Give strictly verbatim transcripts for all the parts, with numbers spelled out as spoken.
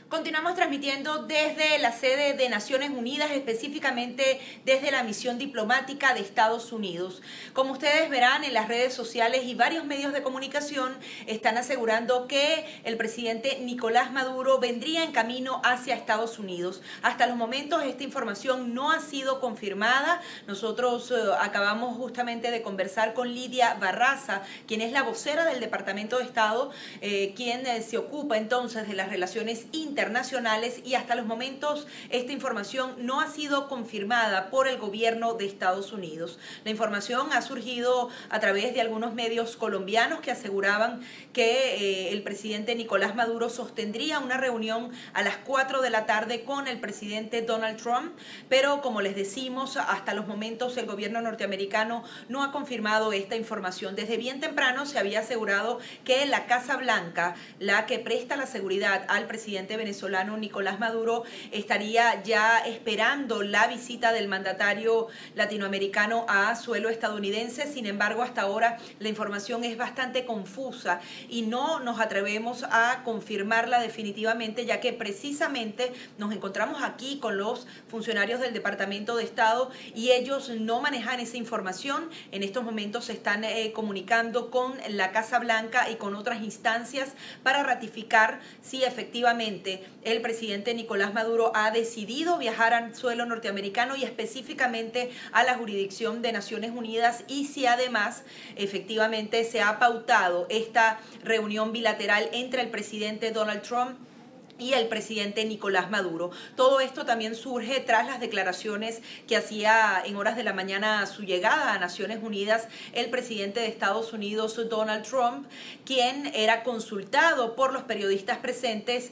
Continuamos transmitiendo desde la sede de Naciones Unidas, específicamente desde la misión diplomática de Estados Unidos. Como ustedes verán en las redes sociales y varios medios de comunicación están asegurando que el presidente Nicolás Maduro vendría en camino hacia Estados Unidos. Hasta los momentos esta información no ha sido confirmada. Nosotros eh, acabamos justamente de conversar con Lidia Barraza, quien es la vocera del Departamento de Estado, eh, quien eh, se ocupa entonces de las relaciones internacionales internacionales, y hasta los momentos esta información no ha sido confirmada por el gobierno de Estados Unidos. La información ha surgido a través de algunos medios colombianos que aseguraban que eh, el presidente Nicolás Maduro sostendría una reunión a las cuatro de la tarde con el presidente Donald Trump, pero como les decimos, hasta los momentos el gobierno norteamericano no ha confirmado esta información. Desde bien temprano se había asegurado que la Casa Blanca, la que presta la seguridad al presidente venezolano Nicolás Maduro, estaría ya esperando la visita del mandatario latinoamericano a suelo estadounidense. Sin embargo, hasta ahora la información es bastante confusa y no nos atrevemos a confirmarla definitivamente, ya que precisamente nos encontramos aquí con los funcionarios del Departamento de Estado y ellos no manejan esa información. En estos momentos se están eh, comunicando con la Casa Blanca y con otras instancias para ratificar si efectivamente el presidente Nicolás Maduro ha decidido viajar al suelo norteamericano y específicamente a la jurisdicción de Naciones Unidas, y si además efectivamente se ha pautado esta reunión bilateral entre el presidente Donald Trump y el presidente Nicolás Maduro. Todo esto también surge tras las declaraciones que hacía en horas de la mañana a su llegada a Naciones Unidas el presidente de Estados Unidos, Donald Trump, quien era consultado por los periodistas presentes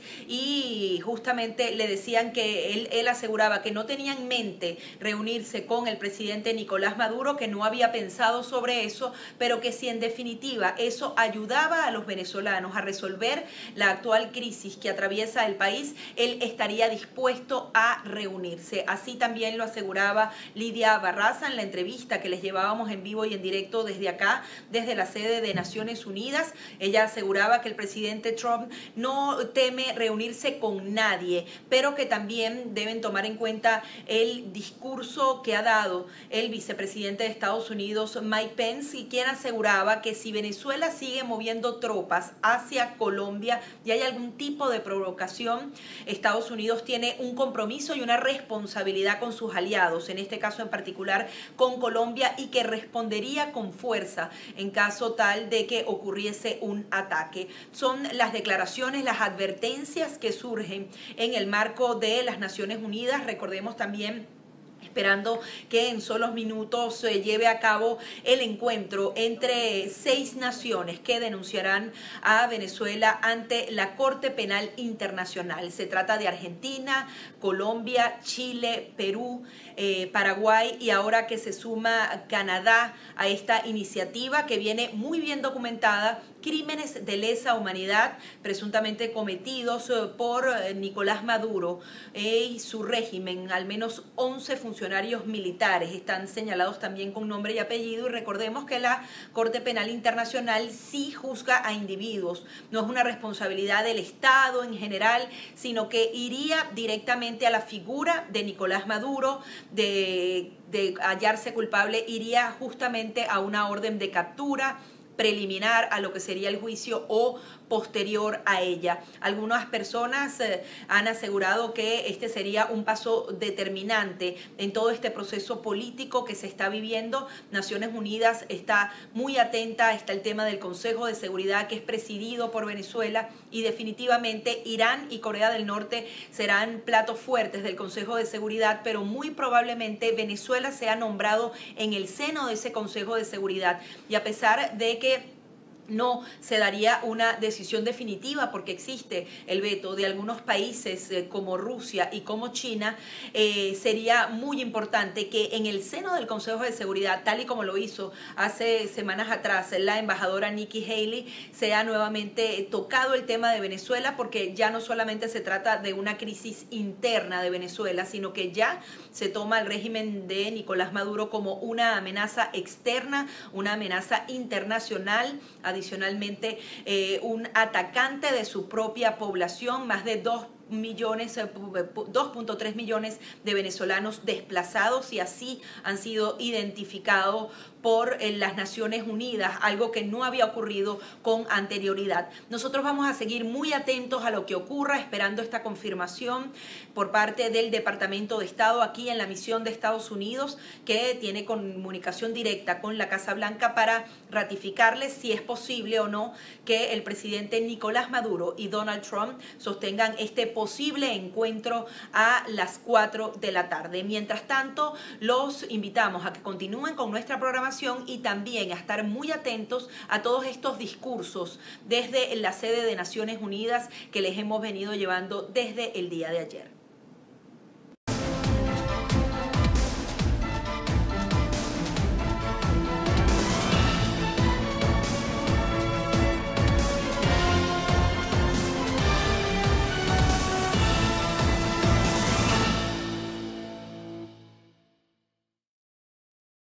y justamente le decían que él, él aseguraba que no tenía en mente reunirse con el presidente Nicolás Maduro, que no había pensado sobre eso, pero que si en definitiva eso ayudaba a los venezolanos a resolver la actual crisis que atraviesa el país, él estaría dispuesto a reunirse. Así también lo aseguraba Lidia Barraza en la entrevista que les llevábamos en vivo y en directo desde acá, desde la sede de Naciones Unidas. Ella aseguraba que el presidente Trump no teme reunirse con nadie, pero que también deben tomar en cuenta el discurso que ha dado el vicepresidente de Estados Unidos, Mike Pence, y quien aseguraba que si Venezuela sigue moviendo tropas hacia Colombia y hay algún tipo de provocación, Estados Unidos tiene un compromiso y una responsabilidad con sus aliados, en este caso en particular con Colombia, y que respondería con fuerza en caso tal de que ocurriese un ataque. Son las declaraciones, las advertencias que surgen en el marco de las Naciones Unidas. Recordemos también, esperando que en solos minutos se lleve a cabo el encuentro entre seis naciones que denunciarán a Venezuela ante la Corte Penal Internacional. Se trata de Argentina, Colombia, Chile, Perú, eh, Paraguay, y ahora que se suma Canadá a esta iniciativa que viene muy bien documentada: crímenes de lesa humanidad presuntamente cometidos por Nicolás Maduro y su régimen. Al menos once funcionarios militares están señalados también con nombre y apellido, y recordemos que la Corte Penal Internacional sí juzga a individuos. No es una responsabilidad del Estado en general, sino que iría directamente a la figura de Nicolás Maduro. De, de hallarse culpable, iría justamente a una orden de captura preliminar a lo que sería el juicio o posterior a ella. Algunas personas eh, han asegurado que este sería un paso determinante en todo este proceso político que se está viviendo. Naciones Unidas está muy atenta, está el tema del Consejo de Seguridad, que es presidido por Venezuela, y definitivamente Irán y Corea del Norte serán platos fuertes del Consejo de Seguridad, pero muy probablemente Venezuela sea nombrado en el seno de ese Consejo de Seguridad. Y a pesar de que no se daría una decisión definitiva, porque existe el veto de algunos países eh, como Rusia y como China, eh, sería muy importante que en el seno del Consejo de Seguridad, tal y como lo hizo hace semanas atrás la embajadora Nikki Haley, sea nuevamente tocado el tema de Venezuela, porque ya no solamente se trata de una crisis interna de Venezuela, sino que ya se toma el régimen de Nicolás Maduro como una amenaza externa, una amenaza internacional, adicionalmente eh, un atacante de su propia población. Más de dos millones, dos punto tres millones de venezolanos desplazados y así han sido identificados por las Naciones Unidas, algo que no había ocurrido con anterioridad. Nosotros vamos a seguir muy atentos a lo que ocurra, esperando esta confirmación por parte del Departamento de Estado aquí en la misión de Estados Unidos, que tiene comunicación directa con la Casa Blanca para ratificarles si es posible o no que el presidente Nicolás Maduro y Donald Trump sostengan este posible encuentro a las cuatro de la tarde. Mientras tanto, los invitamos a que continúen con nuestra programación y también a estar muy atentos a todos estos discursos desde la sede de Naciones Unidas que les hemos venido llevando desde el día de ayer.